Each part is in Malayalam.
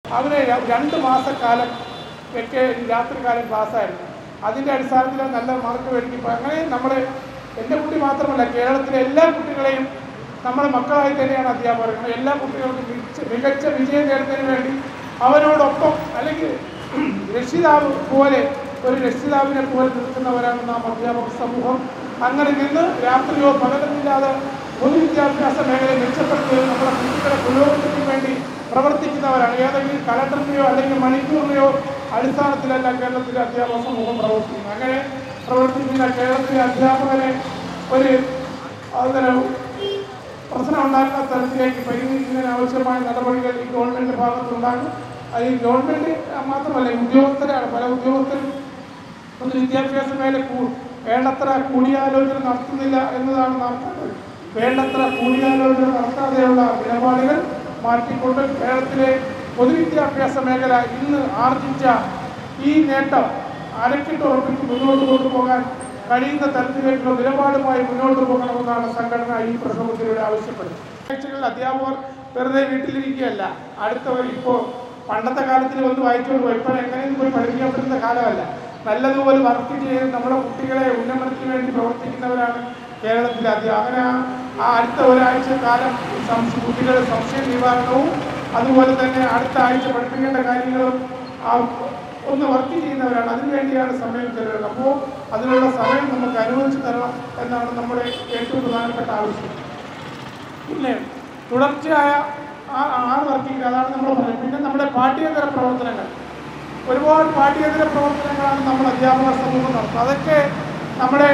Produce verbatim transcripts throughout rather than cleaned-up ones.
അവരെ രണ്ട് മാസക്കാലം ഒക്കെ രാത്രികാലം ക്ലാസ്സായിരുന്നു. അതിൻ്റെ അടിസ്ഥാനത്തിൽ നല്ല മാർക്ക് മേടിക്കുമ്പോൾ അങ്ങനെ നമ്മൾ എൻ്റെ കുട്ടി മാത്രമല്ല കേരളത്തിലെ എല്ലാ കുട്ടികളെയും നമ്മുടെ മക്കളായി തന്നെയാണ് അധ്യാപകർ. എല്ലാ കുട്ടികൾക്കും മികച്ച മികച്ച വിജയം നേടുന്നതിന് വേണ്ടി അവരോടൊപ്പം അല്ലെങ്കിൽ രക്ഷിതാവ് പോലെ ഒരു രക്ഷിതാവിനെ പോലെ നിൽക്കുന്നവരാണ് നാം അധ്യാപക സമൂഹം. അങ്ങനെ നിന്ന് രാത്രിയോ പകലമില്ലാതെ പൊതുവിദ്യാഭ്യാസ മേഖലയെ മെച്ചപ്പെടുത്തുകയും നമ്മുടെ കുട്ടികളെ പുരോഗതിക്ക് വേണ്ടി പ്രവർത്തിക്കുന്നവരാണ്. ഏതെങ്കിലും കലണ്ടറിനെയോ അല്ലെങ്കിൽ മണിക്കൂറിനെയോ അടിസ്ഥാനത്തിലല്ല കേരളത്തിലെ അധ്യാപക സമൂഹം പ്രവർത്തിക്കുന്നത്. അങ്ങനെ പ്രവർത്തിക്കുന്ന കേരളത്തിലെ അധ്യാപകരെ ഒരു അങ്ങനെ പ്രശ്നം ഉണ്ടാക്കുന്ന തരത്തിലേക്ക് പരിഹരിക്കുന്നതിന് ആവശ്യമായ നടപടികൾ ഈ ഗവൺമെൻറ് ഭാഗത്തുണ്ടാകും. അത് ഈ ഗവൺമെൻറ് മാത്രമല്ല ഉദ്യോഗസ്ഥരാണ്. പല ഉദ്യോഗസ്ഥരും പൊതു വിദ്യാഭ്യാസ മേഖല വേണ്ടത്ര കൂടിയാലോചന നടത്തുന്നില്ല എന്നതാണ് നാം കണ്ടത്. വേണ്ടത്ര കൂടിയാലോചന നടത്താതെയുള്ള നിലപാടുകൾ മാറ്റിക്കൊണ്ട് കേരളത്തിലെ പൊതുവിദ്യാഭ്യാസ മേഖല ഇന്ന് ആർജിച്ച ഈ നേട്ടം അരക്കിട്ട് ഉറപ്പിച്ച് മുന്നോട്ട് കൊണ്ടുപോകാൻ കഴിയുന്ന തരത്തിലേക്കുള്ള നിലപാടുമായി മുന്നോട്ട് പോകണമെന്നാണ് സംഘടന ഈ പ്രസംഗത്തിലൂടെ ആവശ്യപ്പെടുന്നത്. ആഴ്ചകളിൽ അധ്യാപകർ വെറുതെ വീട്ടിലിരിക്കുകയല്ല. അടുത്തവർ ഇപ്പോൾ പണ്ടത്തെ കാലത്തിൽ വന്ന് വായിച്ചുകൊണ്ട് പോയി ഇപ്പോൾ എങ്ങനെയും പോയി പഠിപ്പിക്കാൻ പറ്റുന്ന കാലമല്ല. നല്ലതുപോലെ വർക്ക് ചെയ്ത് നമ്മുടെ കുട്ടികളെ ഉന്നമനത്തിന് വേണ്ടി പ്രവർത്തിക്കുന്നവരാണ് കേരളത്തിലെ അധ്യാപകർ. അങ്ങനെ ആ അടുത്ത ഒരാഴ്ച കാലം കുട്ടികളുടെ സംശയ നിവാരണവും അതുപോലെ തന്നെ അടുത്ത ആഴ്ച പഠിപ്പിക്കേണ്ട കാര്യങ്ങളും ഒന്ന് വർക്ക് ചെയ്യുന്നവരാണ്. അതിനുവേണ്ടിയാണ് സമയം ചെലവിടുന്നത്. അപ്പോൾ അതിനുള്ള സമയം നമുക്ക് അനുവദിച്ചു തരണം എന്നാണ് നമ്മുടെ ഏറ്റവും പ്രധാനപ്പെട്ട ആവശ്യം. പിന്നെ തുടർച്ചയായ ആ ആറ് വർക്കിംഗ് അതാണ് നമ്മൾ പറയുന്നത്. പിന്നെ നമ്മുടെ പാഠ്യേതര പ്രവർത്തനങ്ങൾ, ഒരുപാട് പാഠ്യേതര പ്രവർത്തനങ്ങളാണ് നമ്മൾ അധ്യാപക സമൂഹം നടത്തുന്നത്. അതൊക്കെ നമ്മുടെ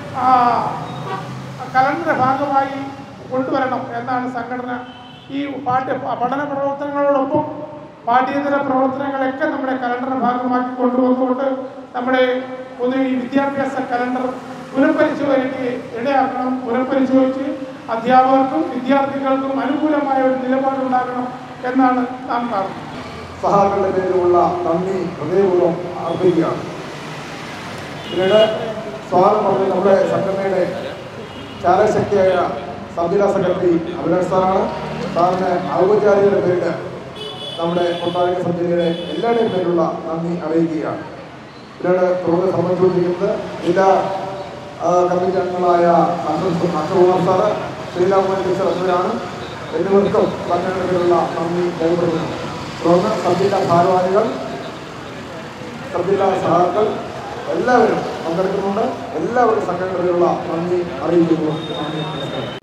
കലണ്ടറിന്റെ ഭാഗമായി കൊണ്ടുവരണം എന്നാണ് സംഘടന ഈ പാഠ്യ പഠന പ്രവർത്തനങ്ങളോടൊപ്പം പാഠ്യേതര പ്രവർത്തനങ്ങളൊക്കെ നമ്മുടെ കലണ്ടറിന്റെ ഭാഗമാക്കി കൊണ്ടുവന്നുകൊണ്ട് നമ്മുടെ പൊതു വിദ്യാഭ്യാസ കലണ്ടർ പുനഃപരിശോധനയ്ക്ക് ഇടയാക്കണം. പുനഃപരിശോധിച്ച് അധ്യാപകർക്കും വിദ്യാർത്ഥികൾക്കും അനുകൂലമായ ഒരു നിലപാടുണ്ടാകണം എന്നാണ് നാം കാണുന്നത്. സഹാക്കളുടെ പേരിലുള്ള നന്ദി ഹൃദയപൂർവ്വം അർപ്പിക്കുകയാണ്. പിന്നീട് സ്വാഗതം പറഞ്ഞ് നമ്മുടെ സംഘടനയുടെ ചാരശക്തിയായ സംഘടനാ സെക്രട്ടറി അഭിലാഷ് സാറാണ്. സാറിന് ഔപചാരികരുടെ പേരിൽ നമ്മുടെ കൊട്ടാരക സമിതിയുടെ എല്ലാവരുടെയും പേരിലുള്ള നന്ദി അറിയിക്കുകയാണ്. പിന്നീട് തുടർന്ന് സംബന്ധിച്ചുകൊണ്ടിരിക്കുന്നത് ജില്ലാ കമ്മിറ്റി അംഗങ്ങളായ അശോകുമാർ സാറ്, ശ്രീരാമൻ ടീച്ചർ എന്നിവരാണ്. എന്നിവർക്കും സംഘടനയുടെ പേരിലുള്ള നന്ദി രേഖപ്പെടുത്തുന്നു. തുടർന്ന് സബ്ജില്ലാ ഭാരവാഹികൾ, സബ്ജില്ലാ സഹാക്കൾ എല്ലാവരും പങ്കെടുക്കുന്നുണ്ട്. എല്ലാവരും സംഘടനയുടെ പേരിലുള്ള നന്ദി അറിയിക്കുന്നു.